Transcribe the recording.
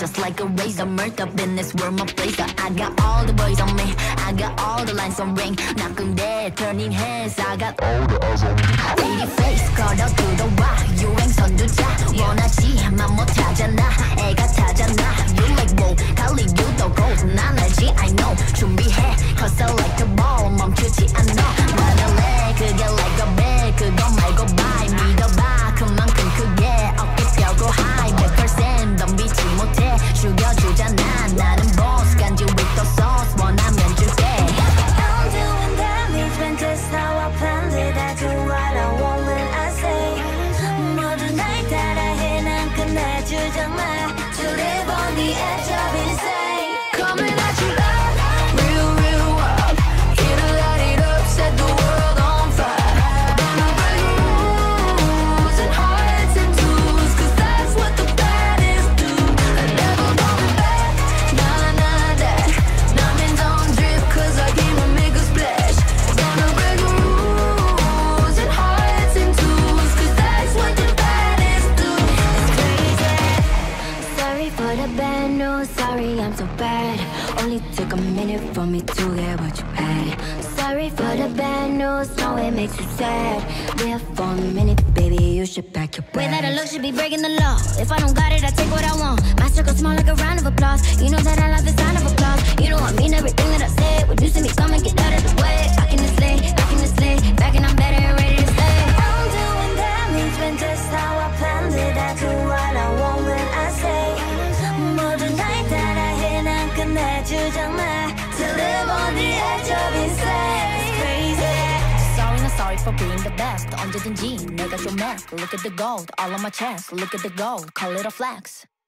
just like a razor. Murked up in this world, my blazer. I got all the boys on me, I got all the lines on ring. 나쁜데 turning heads, I got all the eyes on me. Pretty face, 걸어 들어와 유행선 두자. 원하지만 못하잖아, 애가 타잖아. You like whoa, 갈리 유도 gold. 난 알지, I know. 준비해, cause I like the ball. 멈추지 않아, 나는 내 그게 like a bag. 그거 말고 bye, 믿어봐 그만큼 크게. 어깨 펴고 high, 100% 덤비지 못해. 죽여주잖아, 나는 boss. 간지 with the sauce, 원하면 줄게. I'm doing damage when just how I planned it. I do what I want when I say. 모든 날 따라해, 난 끝내주잖아. To live on the edge of insane. Coming at you up, real, real up. Here to light it up, set the world on fire. Gonna break rules and hearts and tools, cause that's what the baddest do. I never going back, nah, nah, that. Diamonds on drip, cause I came to make a splash. Gonna break rules and hearts and tools, cause that's what the baddest do. It's crazy. Sorry for the bad news, sorry I'm so bad. Only took a minute for me to get what you had. Sorry for the bad news, no it makes you sad. There for a minute, baby, you should pack your bags. Way that I look should be breaking the law. If I don't got it, I take what I want. My circle small like a round of applause. You know that I love the sound of applause. You know I mean everything that I say. When you see me come and get out of the way. I can just lay, back and I'm better and ready to stay. I'm doing damage when just how I planned it. I do what I want when I say. 모든 날 따라해, 난 끝내주잖아. To live on the edge of insane. It's crazy. Sorry, not sorry for being the best. 언제든지 내가 좀 mess. Look at the gold, all on my chest. Look at the gold, call it a flex.